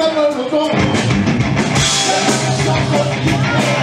Hãy subscribe cho kênh Ghiền Mì Gõ để không bỏ lỡ những video hấp dẫn.